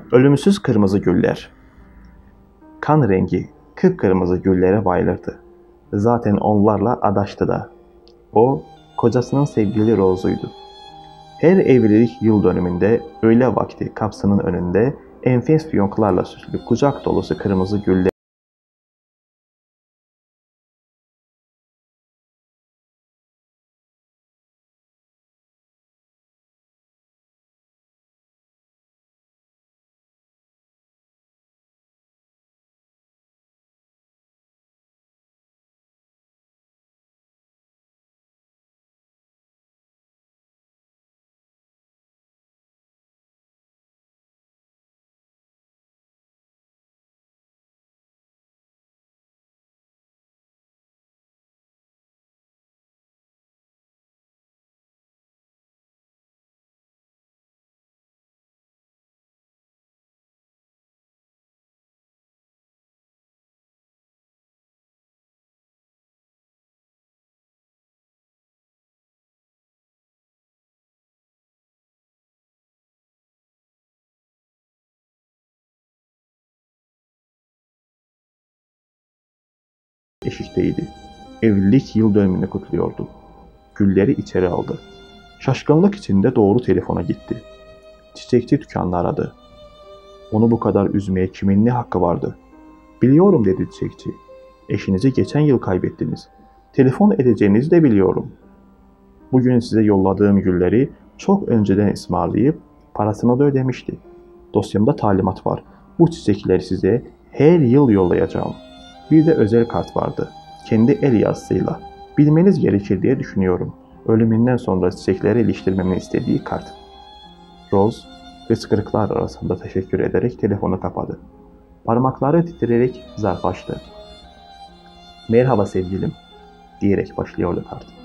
Ölümsüz kırmızı güller. Kan rengi kıpkırmızı güllere bayılırdı. Zaten onlarla adaştı da. O, kocasının sevgili Rose'uydu. Her evlilik yıl dönümünde öğle vakti kapısının önünde enfes fiyonklarla süslü kucak dolusu kırmızı güller eşikteydi. Evlilik yıl dönümünü kutluyordu. Gülleri içeri aldı. Şaşkınlık içinde doğru telefona gitti. Çiçekçi dükkanını aradı. Onu bu kadar üzmeye kimin ne hakkı vardı? Biliyorum dedi çiçekçi. Eşinizi geçen yıl kaybettiniz. Telefon edeceğinizi de biliyorum. Bugün size yolladığım gülleri çok önceden ısmarlayıp parasını da ödemişti. Dosyamda talimat var. Bu çiçekleri size her yıl yollayacağım. Bir de özel kart vardı. Kendi el yazısıyla. Bilmeniz gerekir diye düşünüyorum. Ölümünden sonra çiçekleri iliştirmemi istediği kart. Rose, hıçkırıklar arasında teşekkür ederek telefonu kapadı. Parmakları titreyerek zarf açtı. "Merhaba sevgilim," diyerek başlıyordu kart.